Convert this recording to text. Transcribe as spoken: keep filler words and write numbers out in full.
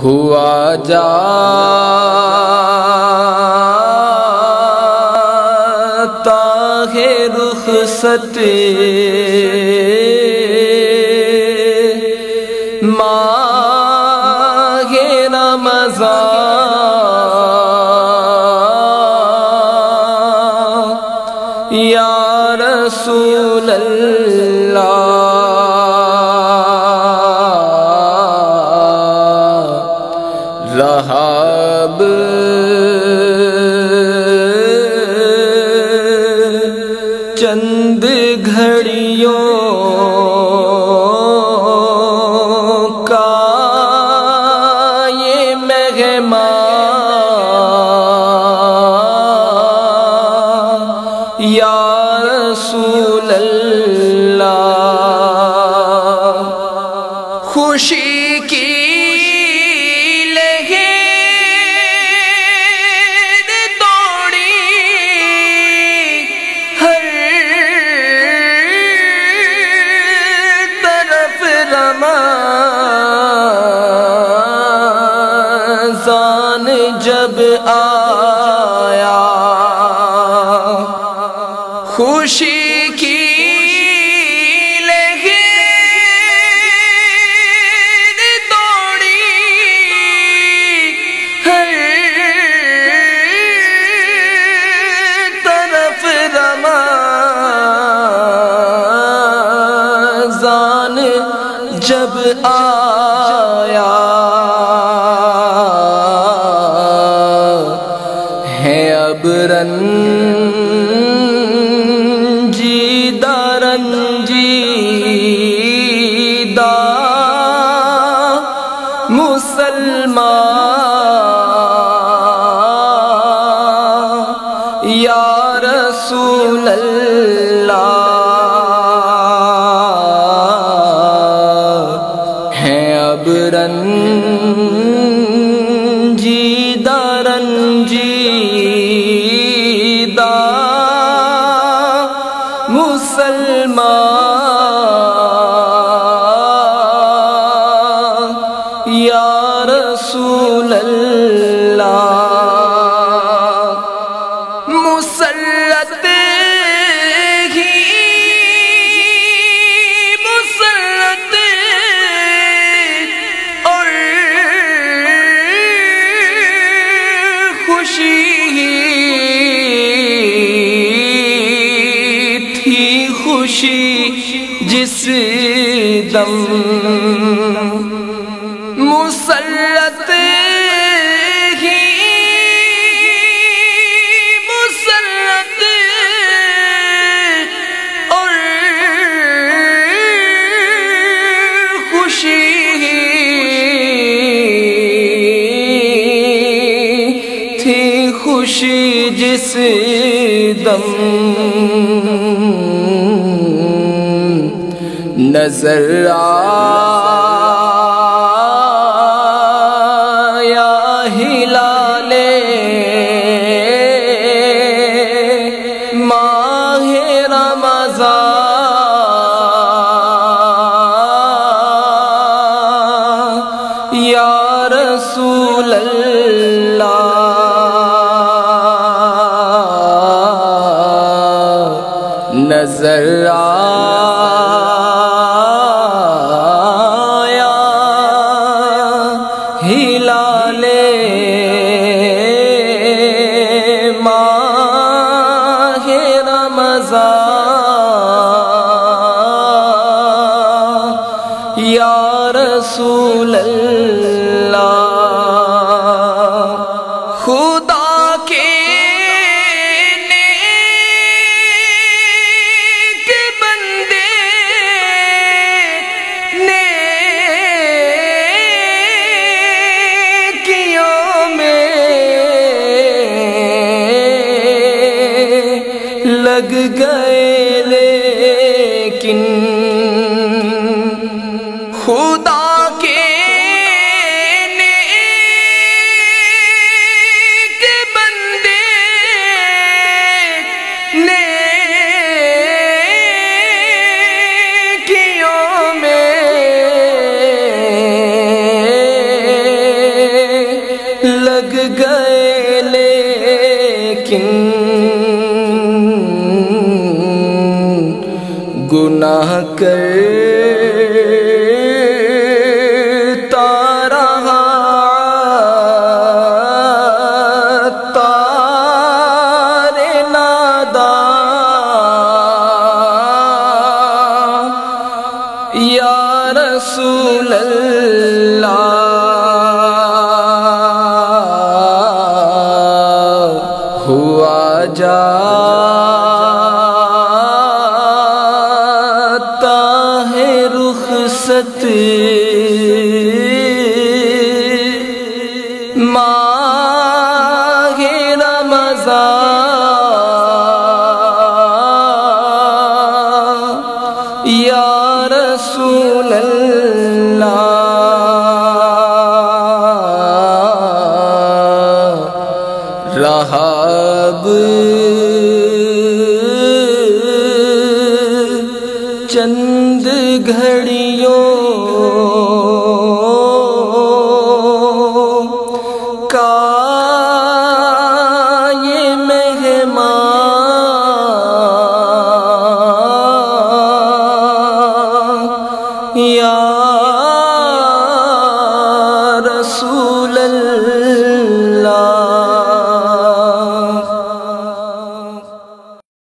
ہوا جاتا ہے رخصت ماہ رمضان یا رسول اللہ رہا اب چند گھڑیوں کا یہ مہمان یا رسول اللہ خوشی کی رمضان جب آیا خوشی کی لہر دوڑی ہر طرف رمضان جب آیا ہے اب رنجیدہ رنجیدہ مسلمان یا رسول اللہ اب رنجیدہ رنجیدہ مسلمان یا رسول اللہ مسلط خوشی جس دم مسلط ہی مسلط اور خوشی تھی خوشی جس دم نظر آیا ہلال ماہ رمضان یا رسول اللہ نظر آیا ہلال ماہ رمضان یا رسول اللہ خدا کے لگ گئے لیکن خدا کے لیکن گناہ کرتا رہا تار ناداں یا رسول اللہ ہوا جاتا ہے رخصت ماہ رمضان یا رسول اللہ رہا اب چند گھڑیوں